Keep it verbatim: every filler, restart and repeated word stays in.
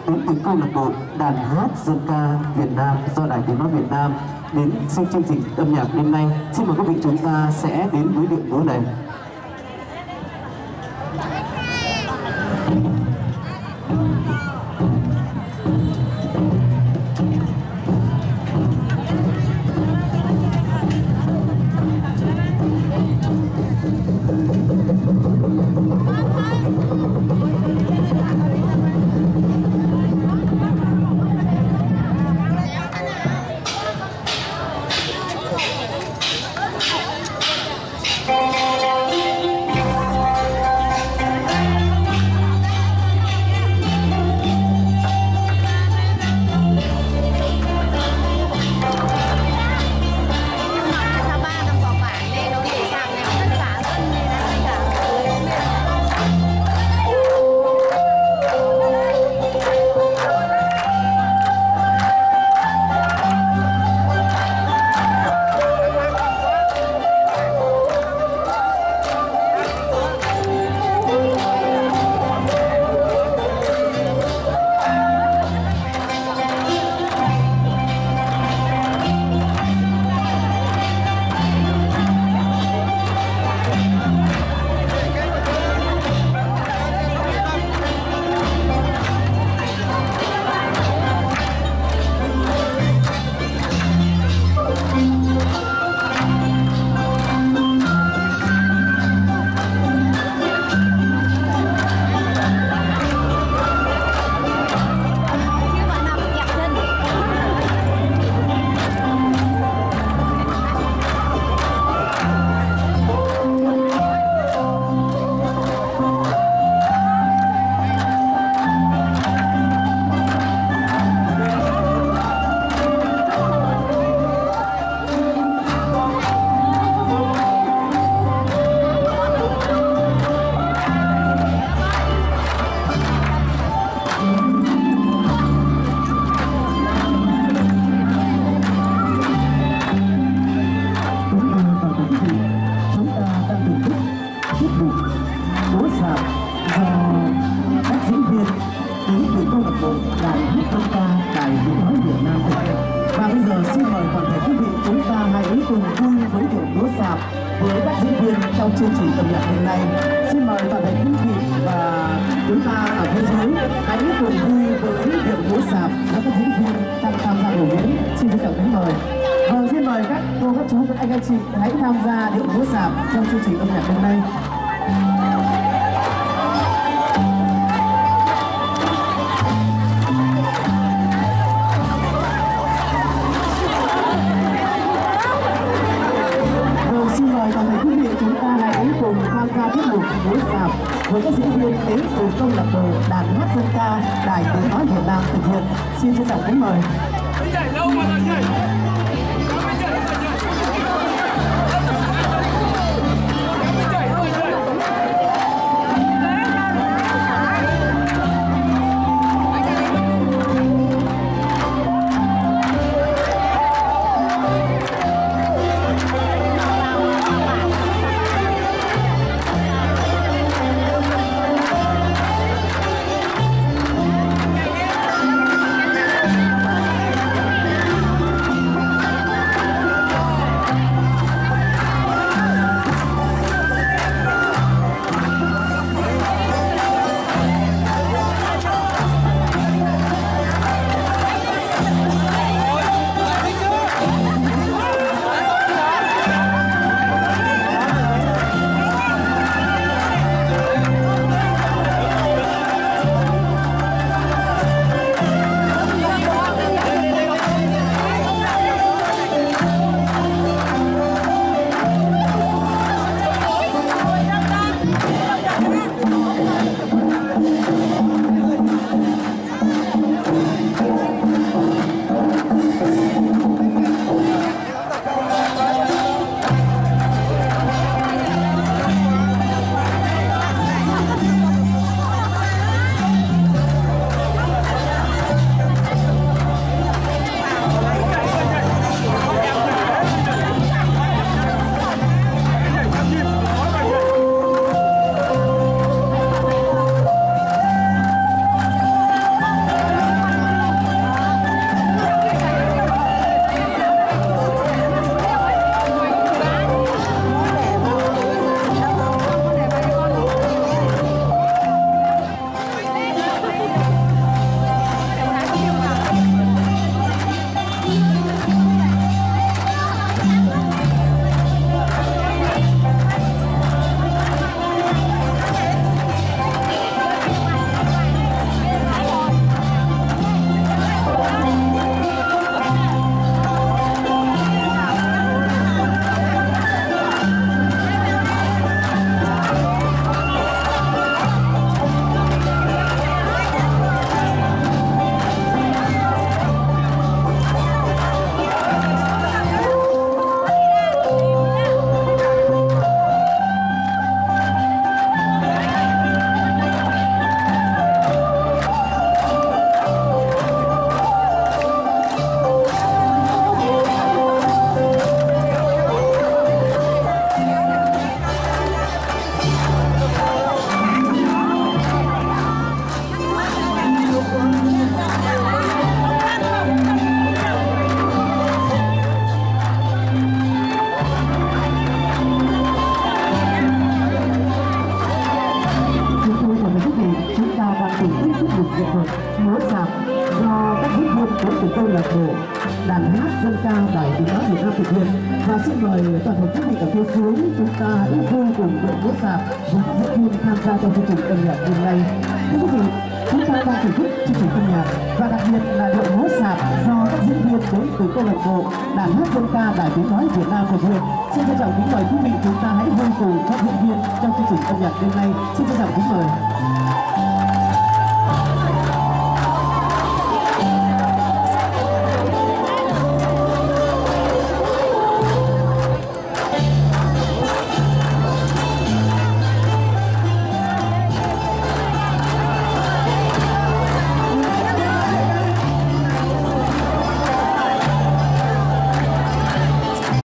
đến từ câu lạc bộ đàn hát dân ca Việt Nam do Đài Tiếng nói Việt Nam đến xem chương trình âm nhạc đêm nay. Xin mời quý vị chúng ta sẽ đến với điệu múa này. Với các diễn viên đến từ câu lạc bộ đàn hát dân ca Đài Tiếng nói Việt Nam thực hiện, xin trân trọng kính mời. múa sạp do các diễn viên đến từ câu lạc bộ đàn hát dân ca Đài Tiếng nói Việt Nam thực hiện. Và xin mời toàn thể quý vị ở phía dưới chúng ta hãy vui cùng đội múa sạp với các diễn viên tham gia trong chương trình âm nhạc đêm nay. Thưa quý vị, chúng ta đang thưởng thức chương trình âm nhạc và đặc biệt là đội múa sạp do các diễn viên đến từ câu lạc bộ đàn hát dân ca Đài Tiếng nói Việt Nam thực hiện. Xin trân trọng kính mời quý vị chúng ta hãy vui cùng các diễn viên trong chương trình âm nhạc đêm nay. Xin trân trọng kính mời.